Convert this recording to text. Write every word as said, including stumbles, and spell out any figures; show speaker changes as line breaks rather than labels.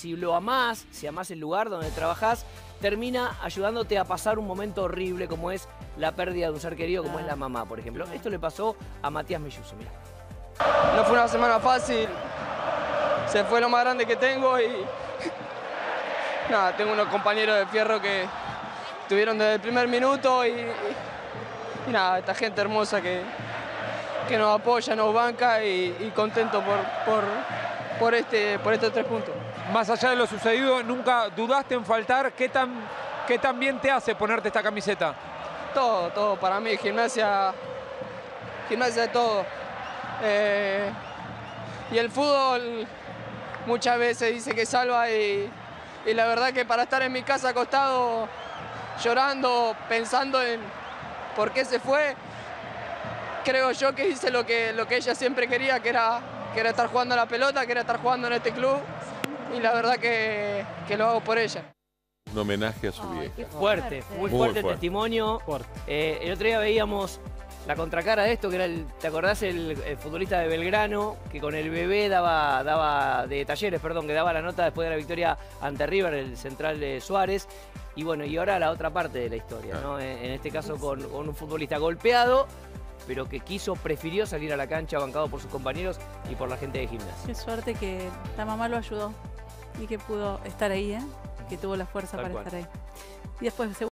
si lo amás, si amás el lugar donde trabajás, termina ayudándote a pasar un momento horrible como es la pérdida de un ser querido, como es la mamá, por ejemplo. Esto le pasó a Matías Melluso, mirá.
No fue una semana fácil, se fue lo más grande que tengo y nada, tengo unos compañeros de fierro que estuvieron desde el primer minuto y, y, y nada, esta gente hermosa que, que nos apoya, nos banca y, y contento por, por, por, este, por estos tres puntos.
Más allá de lo sucedido, ¿nunca dudaste en faltar? ¿Qué tan, qué tan bien te hace ponerte esta camiseta?
Todo, todo para mí, gimnasia, gimnasia de todo. Eh, y el fútbol muchas veces dice que salva y, y la verdad que para estar en mi casa acostado llorando, pensando en por qué se fue, creo yo que hice lo que, lo que ella siempre quería, que era, que era estar jugando a la pelota, que era estar jugando en este club y la verdad que, que lo hago por ella.
Un homenaje a su vieja.
Qué fuerte, muy,
Muy
fuerte el
fuerte.
testimonio. Eh, el otro día veíamos la contracara de esto, que era el, ¿te acordás? El, el futbolista de Belgrano, que con el bebé daba, daba, de Talleres, perdón, que daba la nota después de la victoria ante River, el central de Suárez. Y bueno, y ahora la otra parte de la historia, ¿no? En, en este caso con, con un futbolista golpeado, pero que quiso, prefirió salir a la cancha bancado por sus compañeros y por la gente de Gimnasia.
Qué suerte que la mamá lo ayudó y que pudo estar ahí, ¿eh? Que tuvo la fuerza
Tal
para
cual.
estar ahí. Y después